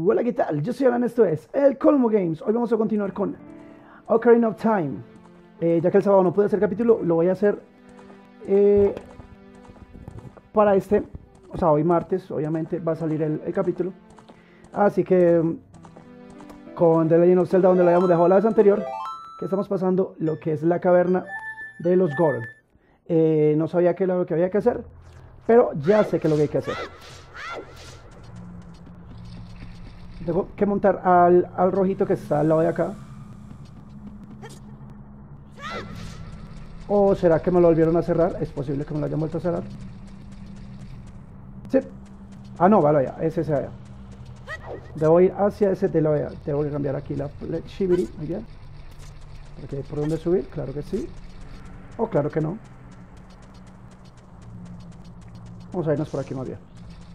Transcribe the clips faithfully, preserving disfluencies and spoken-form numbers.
Hola, ¿qué tal? Yo soy Alan, esto es el Colmo Games. Hoy vamos a continuar con Ocarina of Time. Eh, ya que el sábado no pude hacer capítulo, lo voy a hacer eh, para este, o sea, hoy martes, obviamente, va a salir el, el capítulo. Así que con The Legend of Zelda, donde lo habíamos dejado la vez anterior, que estamos pasando lo que es la caverna de los Goron. Eh, no sabía qué era lo que había que hacer, pero ya sé qué es lo que hay que hacer. Tengo que montar al, al rojito que está al lado de acá. ¿O será que me lo volvieron a cerrar? Es posible que me lo hayan vuelto a cerrar. Sí. Ah, no, vale, ya, ese se vaya. Debo ir hacia ese de la vea. Debo cambiar aquí la Shibiri. Muy bien. Okay, ¿por dónde subir? Claro que sí. O claro que no. Vamos a irnos por aquí más bien.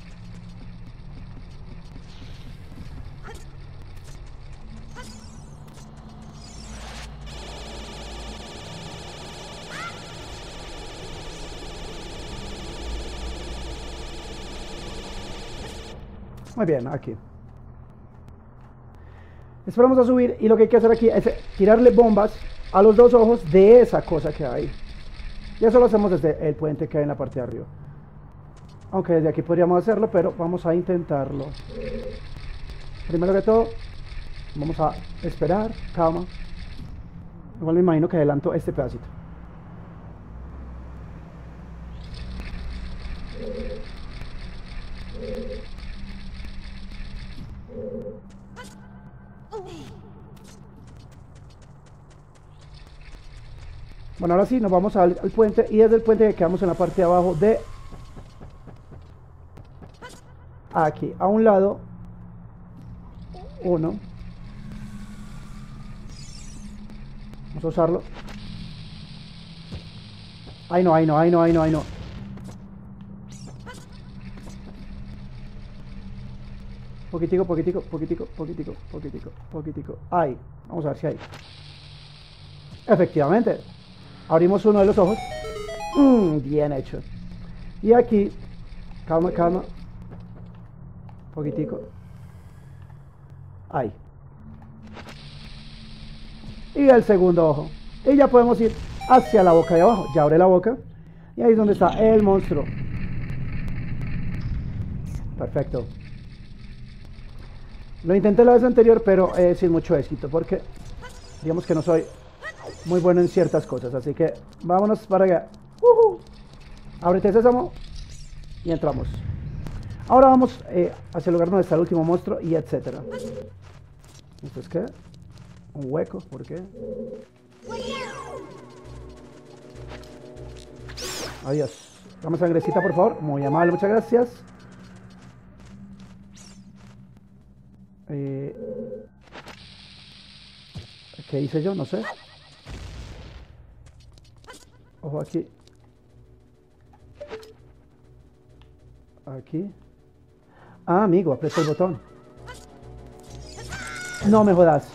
Muy bien, aquí. Esperamos a subir y lo que hay que hacer aquí es tirarle bombas a los dos ojos de esa cosa que hay. Y eso lo hacemos desde el puente que hay en la parte de arriba. Aunque desde aquí podríamos hacerlo, pero vamos a intentarlo. Primero que todo, vamos a esperar, calma. Igual me imagino que adelanto este pedacito. Bueno, ahora sí, nos vamos al, al puente y desde el puente quedamos en la parte de abajo de... Aquí, a un lado. Uno. Vamos a usarlo. Ay no, ay no, ay no, ay no, ay no. Poquitico, poquitico, poquitico, poquitico, poquitico, poquitico. Ahí, vamos a ver si hay. Efectivamente. Abrimos uno de los ojos. Mm, bien hecho. Y aquí, calma, calma. Poquitico. Ahí. Y el segundo ojo. Y ya podemos ir hacia la boca de abajo. Ya abre la boca. Y ahí es donde está el monstruo. Perfecto. Lo intenté la vez anterior, pero eh, sin mucho éxito, porque digamos que no soy muy bueno en ciertas cosas. Así que vámonos para allá. Uh-huh. Ábrete, sésamo. Y entramos. Ahora vamos eh, hacia el lugar donde está el último monstruo y etcétera. ¿Esto es qué? Un hueco, ¿por qué? Adiós. Dame sangrecita, por favor. Muy amable, muchas gracias. Eh, ¿Qué hice yo? No sé. Ojo aquí. Aquí. Ah, amigo, aprieta el botón. No me jodas.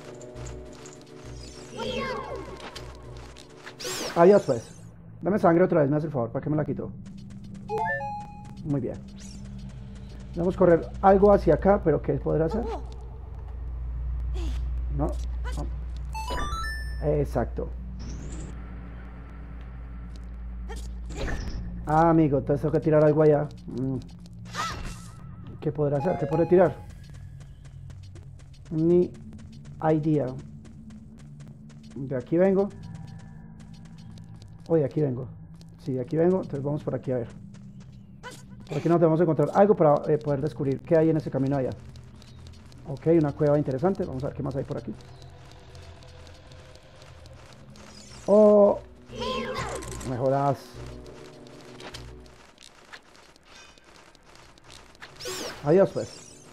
Adiós, pues. Dame sangre otra vez, me hace el favor, ¿para qué me la quito? Muy bien. Vamos a correr algo hacia acá, pero ¿qué podrá hacer? No. no. Exacto. Ah, amigo, entonces tengo que tirar algo allá. Mm. ¿Qué podrá hacer? ¿Qué podré tirar? Ni idea. De aquí vengo. O de aquí vengo. Sí, de aquí vengo, entonces vamos por aquí a ver. Por aquí nos debemos encontrar algo para eh, poder descubrir qué hay en ese camino allá. Ok, una cueva interesante. Vamos a ver qué más hay por aquí. Oh, no me jodas. Adiós, pues.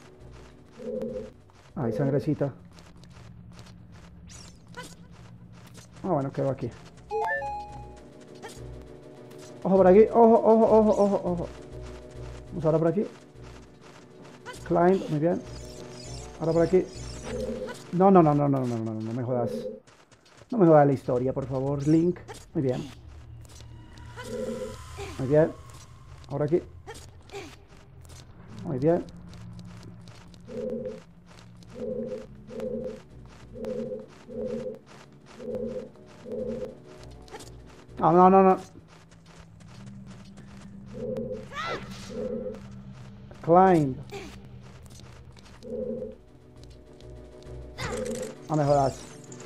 Ay, sangrecita. Ah, bueno, quedó aquí. Ojo por aquí. Ojo, ojo, ojo, ojo, ojo. Vamos ahora por aquí. Climb, muy bien. Ahora por aquí. No, no, no, no, no, no, no, no, no me jodas. No me jodas la historia, por favor, Link. Muy bien. Muy bien. Ahora aquí. Muy bien. Ah, no, no, no. Climb. No me jodas.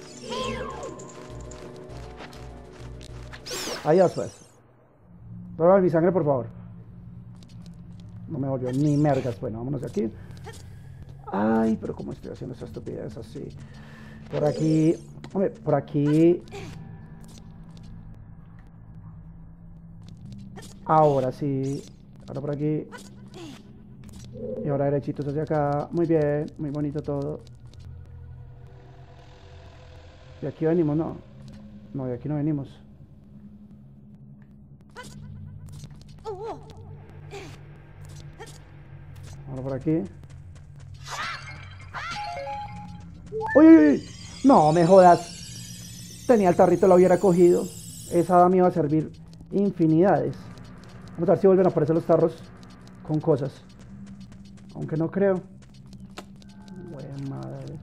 Adiós, pues. Prueba mi sangre, por favor. No me volvió ni mergas. Bueno, vámonos de aquí. Ay, pero cómo estoy haciendo esa estupidez así. Por aquí. Hombre, por aquí. Ahora sí. Ahora por aquí. Y ahora derechitos hacia acá. Muy bien, muy bonito todo. De aquí venimos, no. No, de aquí no venimos. Ahora por aquí. ¡Uy, uy, uy! No, me jodas. Tenía el tarrito, lo hubiera cogido. Esa dama me iba a servir infinidades. Vamos a ver si vuelven a aparecer los tarros con cosas. Aunque no creo. Buena madre.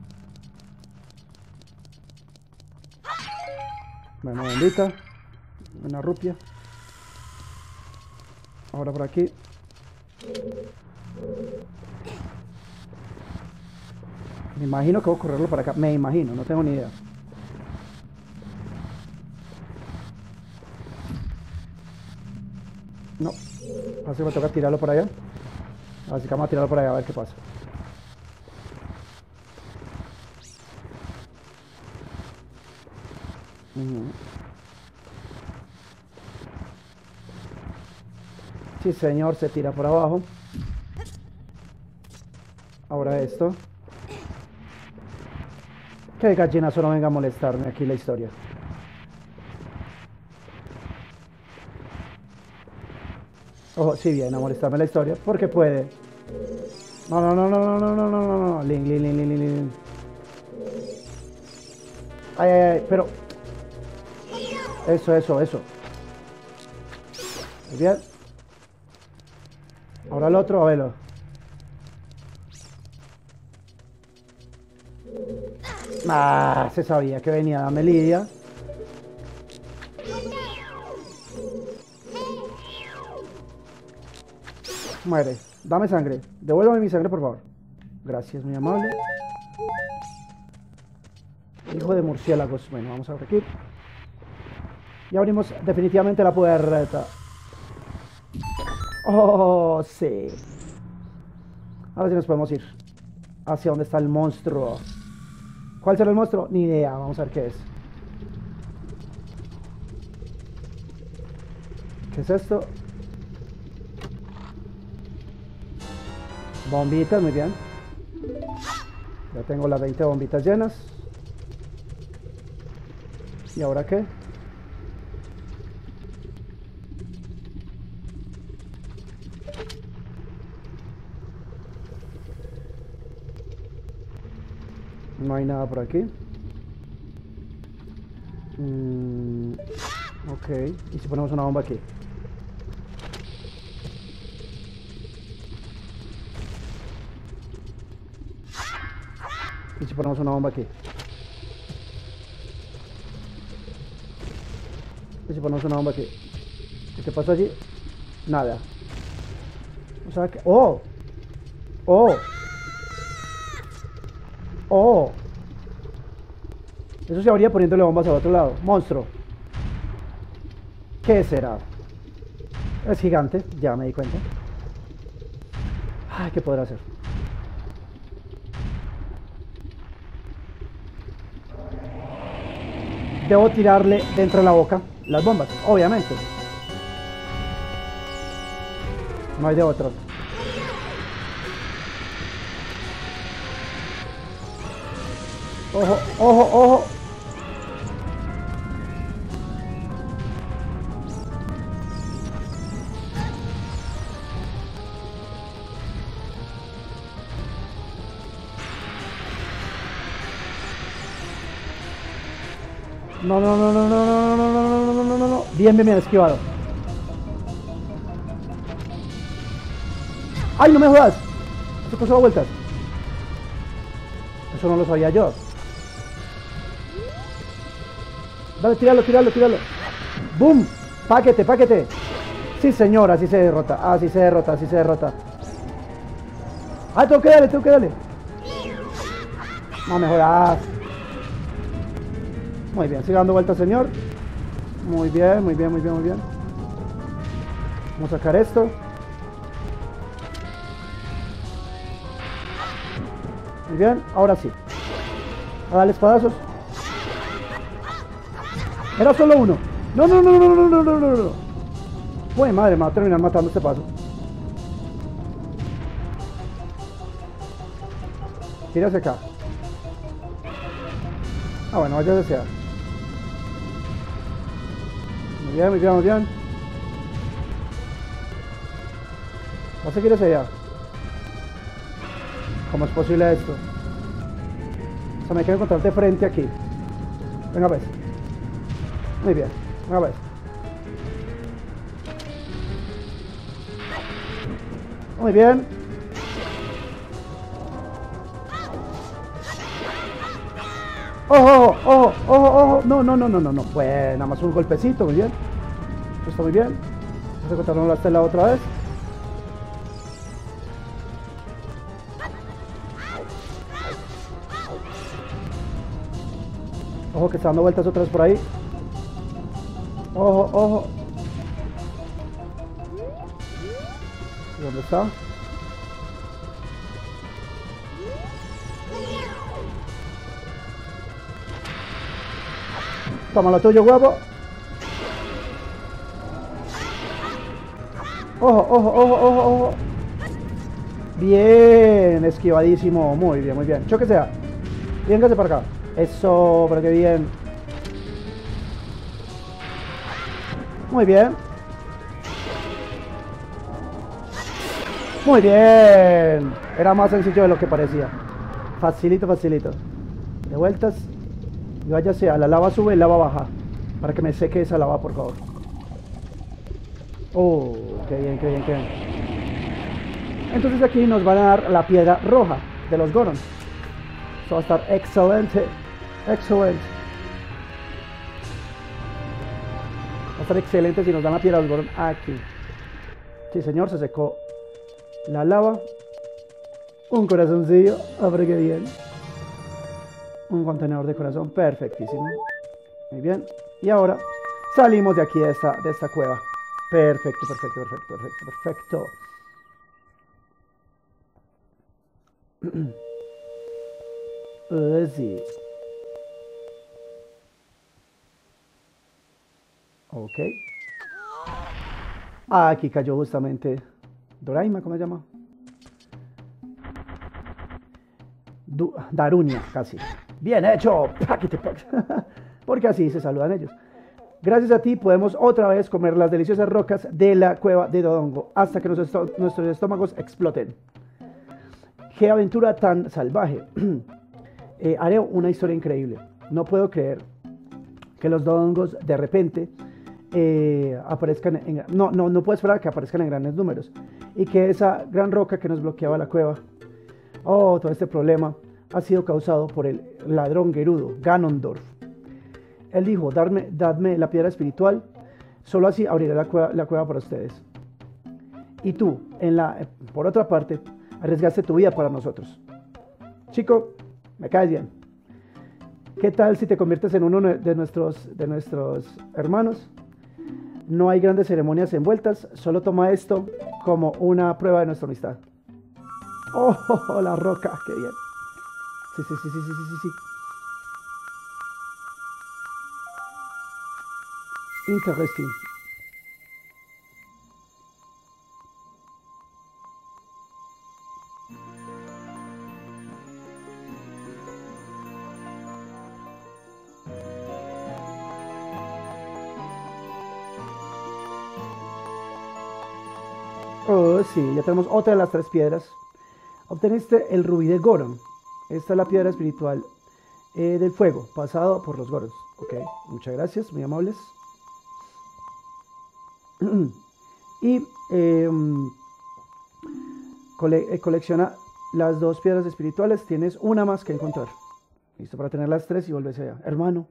Bueno, bombita. Una rupia. Ahora por aquí. Me imagino que voy a correrlo para acá. Me imagino, no tengo ni idea. No. Así que me toca tirarlo por allá. Así que vamos a tirarlo por allá a ver qué pasa. Uh-huh. Sí, señor, se tira por abajo. Ahora esto. Que gallinazo no venga a molestarme aquí la historia. Ojo, sí viene a molestarme la historia, porque puede. No, no, no, no, no, no, no, no, no, no. Lin, lin, lin, lin, lin. Ay, ay, ay, pero. Eso, eso, eso. Muy bien. Ahora el otro, a verlo. Ah, se sabía que venía, dame Lidia. Muere, dame sangre. Devuélvame mi sangre, por favor. Gracias, muy amable. Hijo de murciélagos. Bueno, vamos a ver aquí. Y abrimos definitivamente la puerta. Oh, sí. Ahora sí nos podemos ir hacia donde está el monstruo. ¿Cuál será el monstruo? Ni idea. Vamos a ver qué es. ¿Qué es esto? Bombitas, muy bien. Ya tengo las veinte bombitas llenas. ¿Y ahora qué? No hay nada por aquí. Mm, ok. ¿Y si ponemos una bomba aquí? ¿Y si ponemos una bomba aquí? ¿Y si ponemos una bomba aquí? ¿Y qué pasa allí? Nada. O sea que... ¡Oh! ¡Oh! ¡Oh! Eso se habría poniéndole bombas al otro lado. Monstruo. ¿Qué será? Es gigante, ya me di cuenta. Ay, ¿qué podrá hacer? Debo tirarle dentro de la boca las bombas, obviamente. No hay de otro. Ojo, ojo, ojo. No, no, no, no, no, no, no, no, no, no, no, no, no. Bien, bien, bien, esquivado. ¡Ay, no me jodas! Esto pasó vueltas. Eso no lo sabía yo. Dale, tíralo, tíralo, tíralo. ¡Boom! ¡Paquete, paquete! Sí, señor, así se derrota. Así se derrota, así se derrota. ¡Ah, tengo que darle, tengo que darle! No mejoras. Muy bien, sigue dando vueltas, señor. Muy bien, muy bien, muy bien, muy bien. Vamos a sacar esto. Muy bien, ahora sí. A darle espadazos. Era solo uno. No, no, no, no, no, no, no, no, no. Uy, madre, me va a terminar matando este paso. Tírase acá. Ah, bueno, vaya a desear. Muy bien, muy bien, muy bien. ¿Va a seguir ese allá? ¿Cómo es posible esto? O sea, me quiero encontrar de frente aquí. Venga, pues. Muy bien. Venga, pues. Muy bien. ¡Ojo, ojo, ojo, ojo! No, no, no, no, no, no. Pues nada más un golpecito, muy bien. Esto está muy bien. Vamos a encontrarnos la estela otra vez. Ojo que está dando vueltas otra vez por ahí. Ojo, ojo. ¿Dónde está? Toma lo tuyo, guapo. Ojo, ojo, ojo, ojo, ojo. Bien, esquivadísimo. Muy bien, muy bien. Choque sea. Véngase para acá. Eso, pero qué bien. Muy bien. Muy bien. Era más sencillo de lo que parecía. Facilito, facilito. De vueltas. Y váyase a la lava sube y lava baja. Para que me seque esa lava, por favor. Oh, qué bien, qué bien, qué bien. Entonces aquí nos van a dar la piedra roja de los Goron. Esto va a estar excelente. Excelente. Va a estar excelente si nos dan la piedra de los Goron aquí. Sí, señor, se secó la lava. Un corazoncillo. Abre que bien. Un contenedor de corazón. Perfectísimo. Muy bien. Y ahora salimos de aquí de esta, de esta cueva. Perfecto, perfecto, perfecto, perfecto, perfecto. Uh, sí. Ok. Ah, aquí cayó justamente Doraima, ¿cómo se llama? Du Darunia, casi. Bien hecho. Porque así se saludan ellos. Gracias a ti podemos otra vez comer las deliciosas rocas de la cueva de Dodongo hasta que nuestros, nuestros estómagos exploten. ¡Qué aventura tan salvaje! eh, haré una historia increíble. No puedo creer que los Dodongos de repente eh, aparezcan en... No, no, no puedo esperar que aparezcan en grandes números. Y que esa gran roca que nos bloqueaba la cueva, oh, todo este problema ha sido causado por el ladrón Gerudo, Ganondorf. Él dijo, dadme, dadme la piedra espiritual, solo así abriré la cueva, la cueva para ustedes. Y tú, en la, por otra parte, arriesgaste tu vida para nosotros. Chico, me caes bien. ¿Qué tal si te conviertes en uno de nuestros, de nuestros hermanos? No hay grandes ceremonias envueltas, solo toma esto como una prueba de nuestra amistad. ¡Oh, oh, oh, la roca! ¡Qué bien! Sí, sí, sí, sí, sí, sí, sí. Interesting. Oh, sí, ya tenemos otra de las tres piedras. Obteniste el rubí de Goron. Esta es la piedra espiritual eh, del fuego, pasado por los Gorons. Ok, muchas gracias, muy amables. Y eh, cole eh, colecciona las dos piedras espirituales, tienes una más que encontrar. Listo, para tener las tres y volverse allá. Hermano,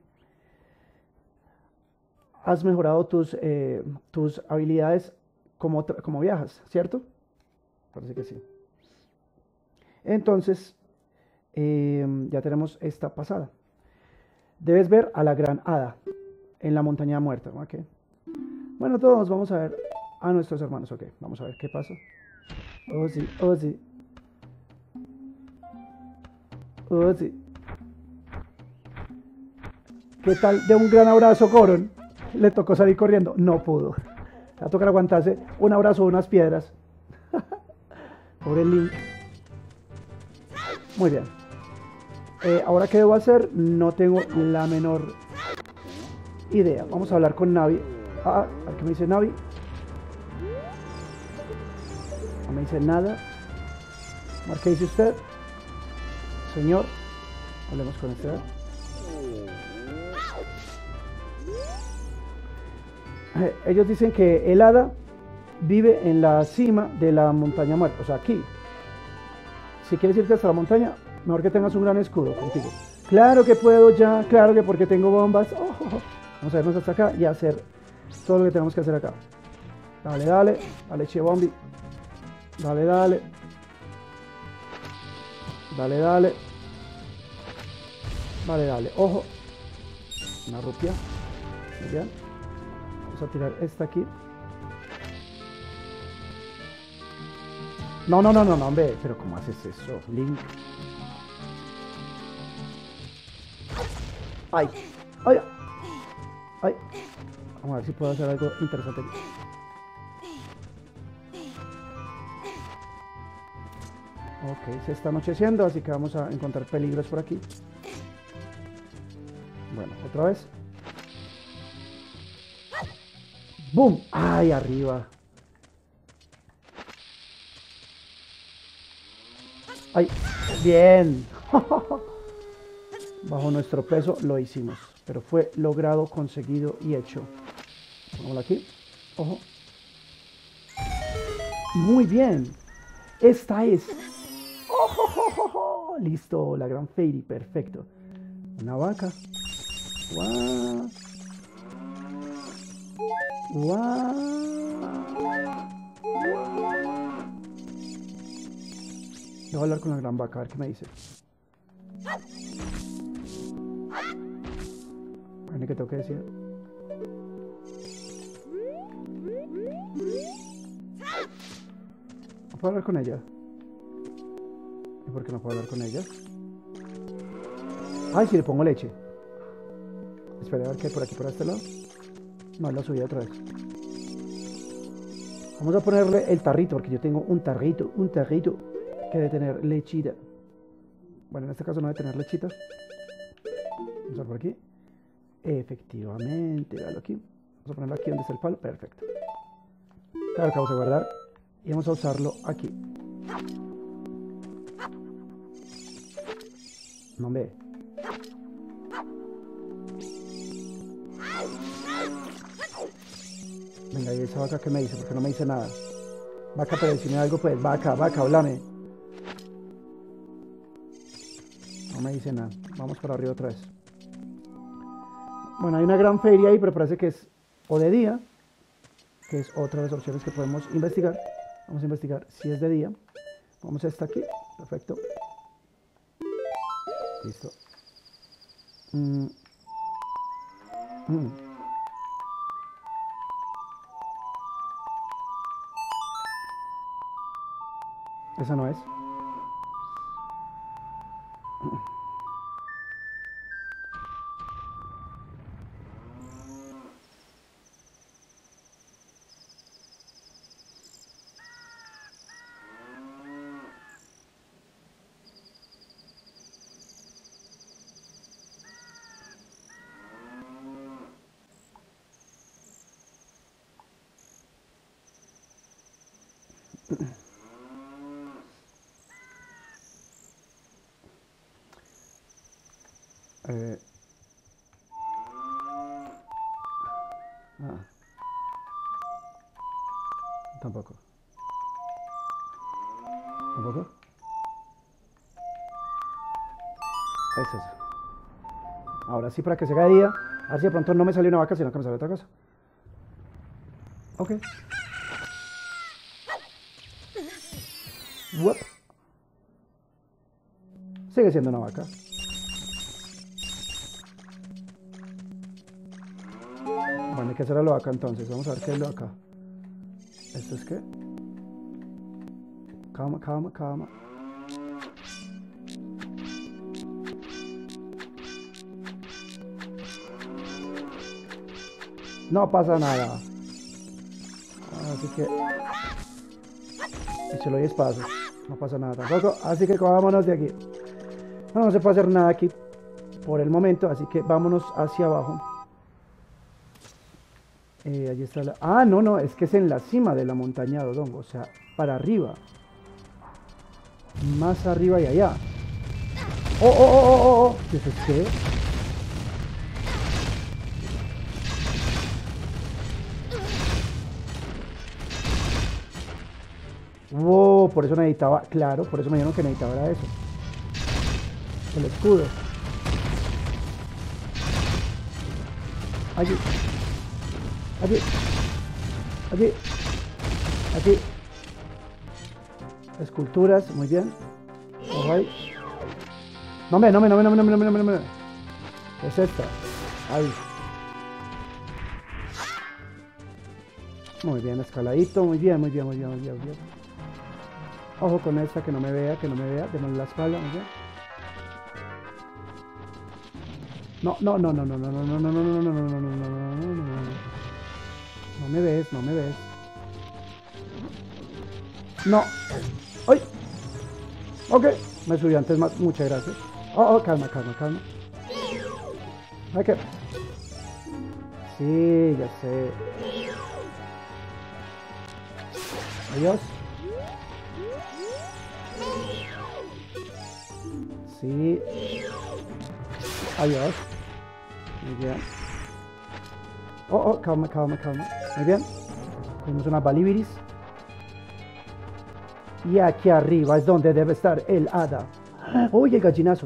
has mejorado tus, eh, tus habilidades como, como viajas, ¿cierto? Parece que sí. Entonces, eh, ya tenemos esta pasada. Debes ver a la gran hada en la montaña muerta. ¿Ok? Bueno, todos vamos a ver a nuestros hermanos. Ok, vamos a ver qué pasa. Oh, sí, oh, sí. Oh, sí. ¿Qué tal de un gran abrazo, Goron? Le tocó salir corriendo. No pudo. Le va a tocar aguantarse un abrazo de unas piedras. Pobre Link. Muy bien. Eh, ahora, ¿qué debo hacer? No tengo la menor idea. Vamos a hablar con Navi. Ah, a ver qué me dice Navi. No me dice nada. ¿Qué dice usted? Señor. Hablemos con usted. Eh, ellos dicen que el hada vive en la cima de la montaña muerta. O sea, aquí. Si quieres irte hasta la montaña, mejor que tengas un gran escudo contigo. Claro que puedo ya, claro que porque tengo bombas. Oh, oh, oh. Vamos a irnos hasta acá y hacer todo lo que tenemos que hacer acá. Dale, dale, dale, che bombi. Dale, dale. Dale, dale. Dale, dale. Ojo. Una rupia. Muy bien. Vamos a tirar esta aquí. No, no, no, no, no, hombre. Pero ¿cómo haces eso, Link? Ay, ay, ay. Vamos a ver si puedo hacer algo interesante aquí. Ok, se está anocheciendo, así que vamos a encontrar peligros por aquí. Bueno, otra vez. ¡Bum! ¡Ay, arriba! ¡Ay! ¡Bien! Bajo nuestro peso lo hicimos, pero fue logrado, conseguido y hecho. Pongámoslo aquí. Ojo. Muy bien. Esta es. ¡Oh, oh, oh, oh! Listo, la gran Fairy, perfecto. Una vaca. ¡Guau! ¡Guau! Voy a hablar con la gran vaca, a ver qué me dice. Bueno, ¿qué tengo que decir? ¿No puedo hablar con ella? ¿Y por qué no puedo hablar con ella? Ay, si le pongo leche. Espera a ver qué hay por aquí, por este lado. No, la subí otra vez. Vamos a ponerle el tarrito, porque yo tengo un tarrito, un tarrito que debe tener lechita. Bueno, en este caso no debe tener lechita. Vamos a ver por aquí. Efectivamente, dale aquí. Vamos a ponerlo aquí donde está el palo. Perfecto. Claro que vamos a guardar. Y vamos a usarlo aquí. No me. Venga, ¿y esa vaca qué me dice? Porque no me dice nada. Vaca, pero decime algo pues. Vaca, vaca, háblame. No me dice nada. Vamos para arriba otra vez. Bueno, hay una gran feria ahí, pero parece que es o de día, que es otra de las opciones que podemos investigar. Vamos a investigar si es de día. Vamos a esta aquí. Perfecto. Listo. Mm. Mm. Esa no es. Eh. Ah. Tampoco. ¿Tampoco? Es eso. Ahora sí, para que se haga de día. A ver si de pronto no me sale una vaca, sino que me sale otra cosa. Ok. Whoop. Sigue siendo una vaca. Bueno, hay que hacer a lo acá entonces. Vamos a ver qué es lo acá. ¿Esto es qué? Calma, calma, calma. No pasa nada. Así que... Y se lo doy espacio. No pasa nada tampoco. Así que vámonos de aquí. Bueno, no se puede hacer nada aquí por el momento. Así que vámonos hacia abajo. Eh, allí está la... Ah, no, no. Es que es en la cima de la montaña de Dodongo. O sea, para arriba. Más arriba y allá. ¡Oh, oh, oh, oh, oh! oh. ¿Qué es este? Wow, por eso necesitaba, claro, por eso me dijeron que necesitaba era eso. El escudo. Allí. Allí. Allí. Aquí. Esculturas, muy bien. Alright. No me, no me, no me, no me, no me, no me, no me, no me. Es esta. Ahí. Muy bien, escaladito, muy bien, muy bien, muy bien, muy bien, muy bien. Ojo con esta, que no me vea, que no me vea, démosle la espalda, muy bien. No, no, no, no, no, no, no, no, no, no, no, no, no, no, no, no, no, no, no, no. No me ves, no me ves. No. ¡Ay! Ok, me subió antes más, muchas gracias. Oh, oh, calma, calma, calma. Ok. Sí, ya sé. Adiós. Sí. Adiós. Muy bien. Oh, oh, calma, calma, calma. Muy bien. Tenemos una balibiris. Y aquí arriba es donde debe estar el hada. ¡Uy, el gallinazo!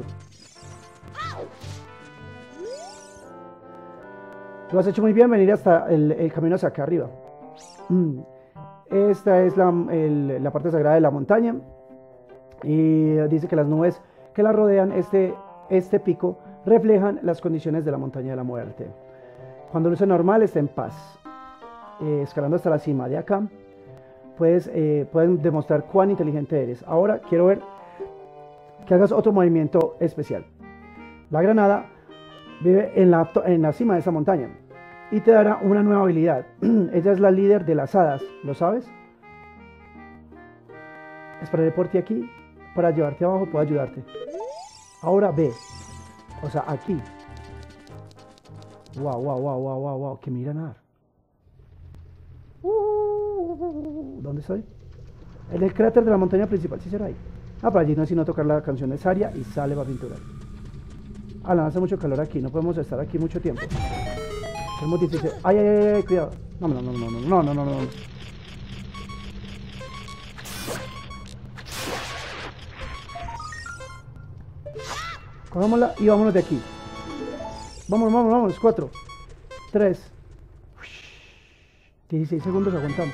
Lo has hecho muy bien, venir hasta el, el camino hacia acá arriba. Mm. Esta es la, el, la parte sagrada de la montaña. Y dice que las nubes que la rodean, este, este pico, reflejan las condiciones de la montaña de la muerte. Cuando luce normal, está en paz. Eh, escalando hasta la cima de acá, puedes, eh, puedes demostrar cuán inteligente eres. Ahora quiero ver que hagas otro movimiento especial. La granada vive en la, en la cima de esa montaña y te dará una nueva habilidad. Ella es la líder de las hadas, ¿lo sabes? Esperaré por ti aquí para llevarte abajo, puedo ayudarte. Ahora ve, o sea, aquí. Wow, wow, wow, wow, wow, wow, que mira nadar. Uh, ¿Dónde estoy? En el cráter de la montaña principal, ¿sí será ahí? Ah, para allí no es sino tocar la canción de Saria y sale para pinturar. Ah, no, hace mucho calor aquí, no podemos estar aquí mucho tiempo. Es muy difícil. Ay, ay, ay, ay, cuidado. No, no, no, no, no, no, no, no, no. Cogámosla y vámonos de aquí. Vámonos, vámonos, vámonos. cuatro, tres, dieciséis segundos aguantamos.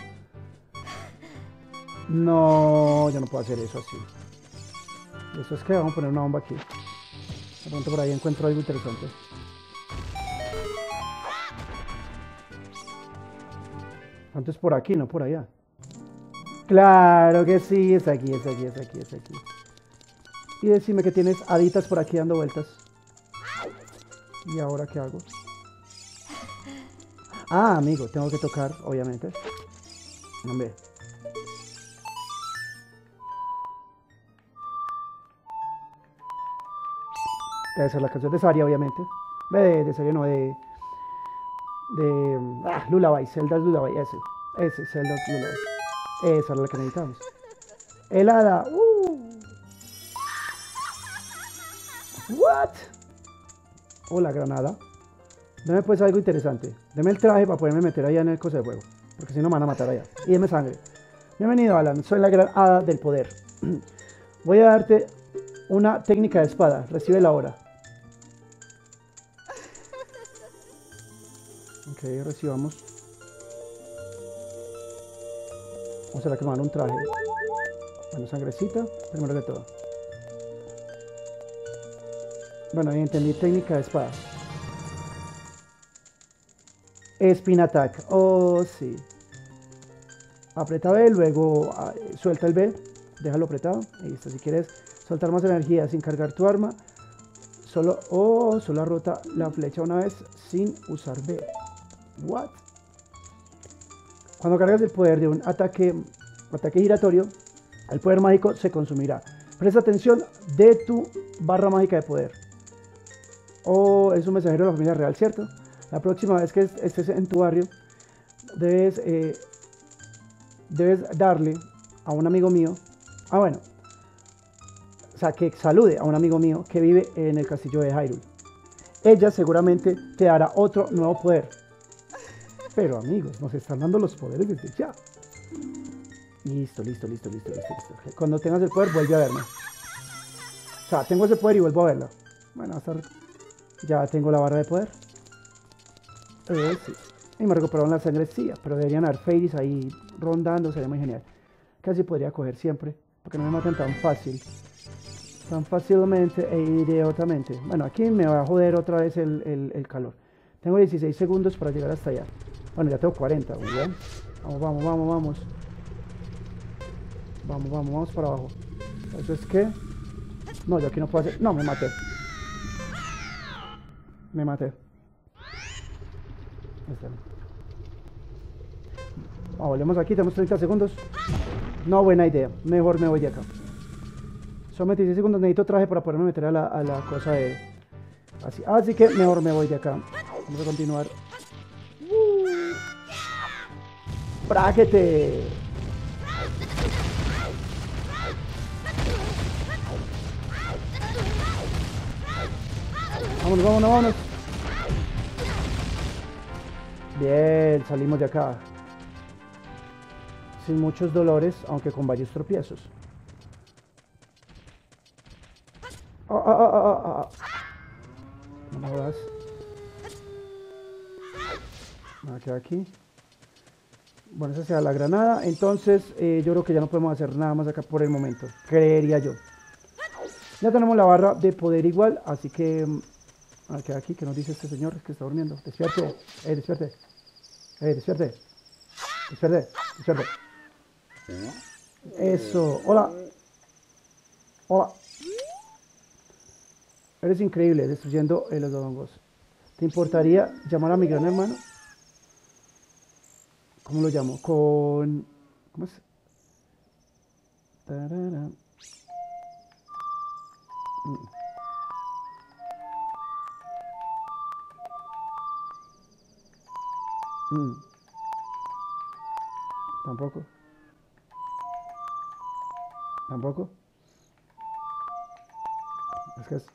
No, yo no puedo hacer eso así. Eso es que vamos a poner una bomba aquí. De pronto por ahí encuentro algo interesante. Antes por aquí, no por allá. Claro que sí, es aquí, es aquí, es aquí, es aquí. Y decime que tienes haditas por aquí dando vueltas. ¿Y ahora qué hago? Ah, amigo, tengo que tocar, obviamente. Hombre. Debe ser la canción de Saria, obviamente. De, de Saria, no, de... De... Ah, Lullaby, Zelda's Lullaby, ese. Ese, Zelda's Lullaby. Esa es la que necesitamos. El hada. Uh. What? Oh, la granada. Deme pues algo interesante. Deme el traje para poderme meter allá en el coso de fuego. Porque si no me van a matar allá. Y deme sangre. Bienvenido, Alan. Soy la gran hada del poder. Voy a darte una técnica de espada. Recíbela ahora. Ok, recibamos. ¿O será que me dan un traje? Bueno, sangrecita, primero que todo. Bueno, ahí entendí técnica de espada. Spin attack. Oh, sí. Aprieta B, luego ah, suelta el B. Déjalo apretado. Listo. Si quieres soltar más energía sin cargar tu arma, solo, oh, solo rota la flecha una vez sin usar B. What? Cuando cargas el poder de un ataque, ataque giratorio, el poder mágico se consumirá. Presta atención de tu barra mágica de poder. Oh, es un mensajero de la familia real, ¿cierto? La próxima vez que estés en tu barrio, debes, eh, debes darle a un amigo mío, ah bueno, o sea, que salude a un amigo mío que vive en el castillo de Hyrule. Ella seguramente te dará otro nuevo poder. Pero amigos, nos están dando los poderes desde ya. Listo, listo, listo, listo, listo, listo. Cuando tengas el poder, vuelve a verme. O sea, tengo ese poder y vuelvo a verla. Bueno, hasta ya tengo la barra de poder. Eh, sí. Y me recuperaron la sangrecilla, pero deberían haber fairies ahí rondando, sería muy genial. Casi podría coger siempre, porque no me matan tan fácil. Tan fácilmente e idiotamente. Bueno, aquí me va a joder otra vez el, el, el calor. Tengo dieciséis segundos para llegar hasta allá. Bueno, ya tengo cuarenta, muy bien. Vamos, vamos, vamos, vamos. Vamos, vamos, vamos para abajo. ¿Eso es qué? No, yo aquí no puedo hacer... No, me maté. Me maté. Ah, volvemos aquí, tenemos treinta segundos. No, buena idea. Mejor me voy de acá. Son veintiséis segundos, necesito traje para poderme meter a la, a la cosa de... Así. Así que mejor me voy de acá. Vamos a continuar. Uh. ¡Práquete! Vámonos, vámonos, vámonos. Bien, salimos de acá. Sin muchos dolores, aunque con varios tropiezos. Ah, ah, ah, ah, ah. No me jodas. Me voy a quedar aquí. Bueno, esa será la granada. Entonces, eh, yo creo que ya no podemos hacer nada más acá por el momento. Creería yo. Ya tenemos la barra de poder igual, así que... Me voy a quedar aquí, que nos dice este señor que está durmiendo. Despierte. Eh, despierte. Eh, despierte. Despierte. Despierte. Eso. Hola. Hola. Eres increíble destruyendo eh, los hongos. ¿Te importaría llamar a mi gran hermano? ¿Cómo lo llamo? Con... ¿Cómo es? Tarara. Mm. Mm. Tampoco. Tampoco. Es que es...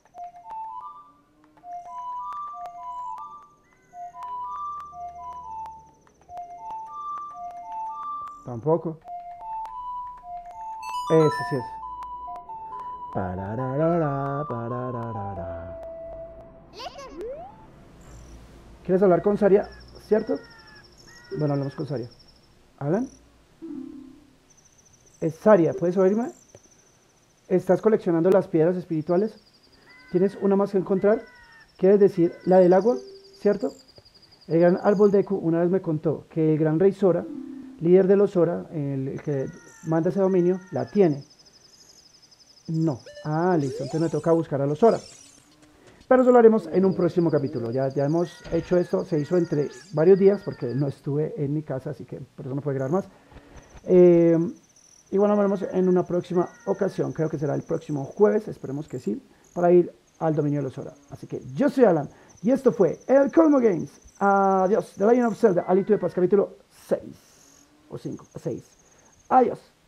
Tampoco. Ese sí es. Pararara, pararara. ¿Quieres hablar con Saria? ¿Cierto? Bueno, hablamos con Saria. ¿Hablan? Es Saria, ¿puedes oírme? ¿Estás coleccionando las piedras espirituales? ¿Tienes una más que encontrar? ¿Quieres decir la del agua? ¿Cierto? El gran árbol Deku una vez me contó que el gran rey Sora, líder de los Sora, el que manda ese dominio, la tiene. No. Ah, listo. Entonces me toca buscar a los Sora. Pero eso lo haremos en un próximo capítulo. Ya, ya hemos hecho esto. Se hizo entre varios días porque no estuve en mi casa, así que por eso no puedo grabar más. Eh, y bueno, nos vemos en una próxima ocasión. Creo que será el próximo jueves. Esperemos que sí. Para ir al dominio de los Sora. Así que yo soy Alan. Y esto fue el Colmo Games. Adiós. The Legend of Zelda. A Link to the Past, capítulo seis. O cinco. O seis. Adiós.